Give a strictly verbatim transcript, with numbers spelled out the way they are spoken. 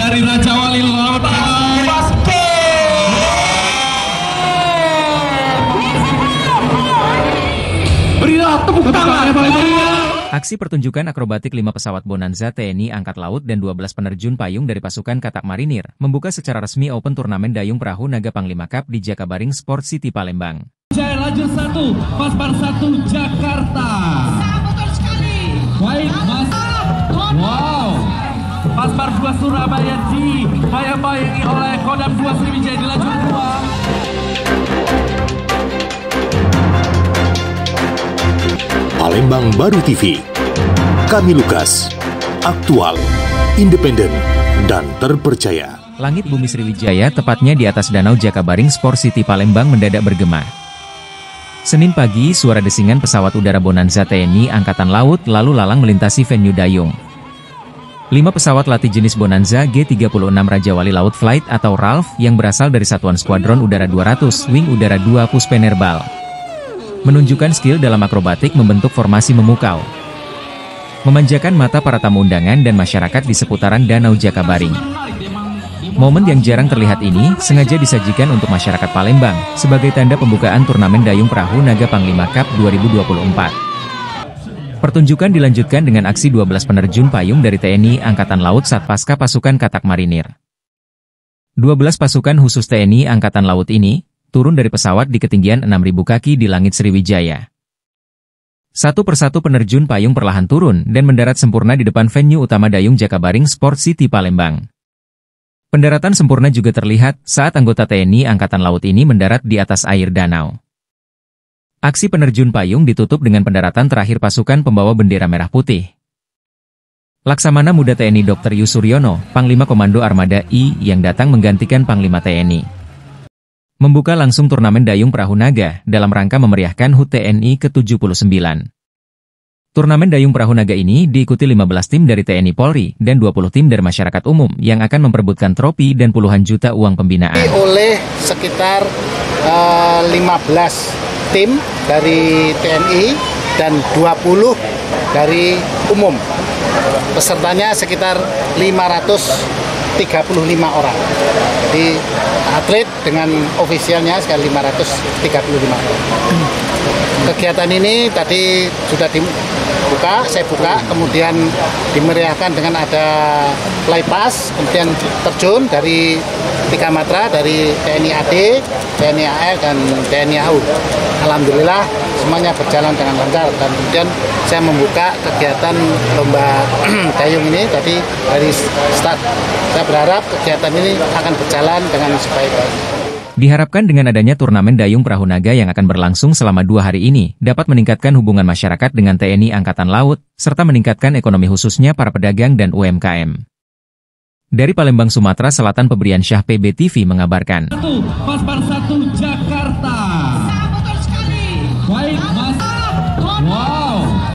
dari Raja Wali Laut. Berilah tepuk tangan yang paling meriah. Aksi pertunjukan akrobatik lima pesawat Bonanza T N I Angkat Laut dan dua belas penerjun payung dari pasukan Katak Marinir membuka secara resmi Open Turnamen Dayung Perahu Naga Panglima Cup di Jakabaring Sport City Palembang. Jaya lajur satu, Paspar satu Jakarta. Betul sekali. Baik, Mas. Wow. Paspar dua Surabaya di bayang-bayangi oleh Kodam dua Sriwijaya di lajur dua. Palembang Baru T V. Kami Lukas. Aktual, independen, dan terpercaya. Langit bumi Sriwijaya, tepatnya di atas danau Jakabaring Sport City Palembang, mendadak bergema. Senin pagi, suara desingan pesawat udara Bonanza T N I Angkatan Laut lalu lalang melintasi venue dayung. Lima pesawat latih jenis Bonanza G tiga puluh enam Raja Wali Laut Flight atau R A L F yang berasal dari Satuan Skuadron Udara dua ratus Wing Udara dua Puspenerbal menunjukkan skill dalam akrobatik membentuk formasi memukau, memanjakan mata para tamu undangan dan masyarakat di seputaran Danau Jakabaring. Momen yang jarang terlihat ini sengaja disajikan untuk masyarakat Palembang sebagai tanda pembukaan turnamen Dayung Perahu Naga Panglima Cup dua ribu dua puluh empat. Pertunjukan dilanjutkan dengan aksi dua belas penerjun payung dari T N I Angkatan Laut Satpasca Pasukan Katak Marinir. dua belas pasukan khusus T N I Angkatan Laut ini turun dari pesawat di ketinggian enam ribu kaki di langit Sriwijaya. Satu persatu penerjun payung perlahan turun dan mendarat sempurna di depan venue utama Dayung Jakabaring Sport City Palembang. Pendaratan sempurna juga terlihat saat anggota T N I Angkatan Laut ini mendarat di atas air danau. Aksi penerjun payung ditutup dengan pendaratan terakhir pasukan pembawa bendera merah putih. Laksamana Muda T N I Doktor Yusuryono, Panglima Komando Armada I yang datang menggantikan Panglima T N I, membuka langsung turnamen Dayung Perahu Naga dalam rangka memeriahkan H U T T N I ke tujuh puluh sembilan. Turnamen Dayung Perahu Naga ini diikuti lima belas tim dari T N I Polri dan dua puluh tim dari masyarakat umum yang akan memperebutkan tropi dan puluhan juta uang pembinaan. Oleh sekitar uh, lima belas tim dari T N I dan dua puluh dari umum. Pesertanya sekitar lima ratus tiga puluh lima orang. Jadi atlet dengan ofisialnya sekali lima ratus tiga puluh lima orang. Kegiatan ini tadi sudah dibuka, saya buka, kemudian dimeriahkan dengan ada flypass, kemudian terjun dari tiga matra dari T N I A D, T N I A L, dan T N I A U. Alhamdulillah semuanya berjalan dengan lancar dan kemudian saya membuka kegiatan lomba dayung ini tadi dari start. Saya berharap kegiatan ini akan berjalan dengan sebaik-baiknya. Diharapkan dengan adanya turnamen Dayung Perahu Naga yang akan berlangsung selama dua hari ini, dapat meningkatkan hubungan masyarakat dengan T N I Angkatan Laut, serta meningkatkan ekonomi khususnya para pedagang dan U M K M. Dari Palembang, Sumatera Selatan, Pebrian Syah P B T V mengabarkan. Satu, Paspar satu Jakarta. Betul sekali. Baik, Mas. Wow.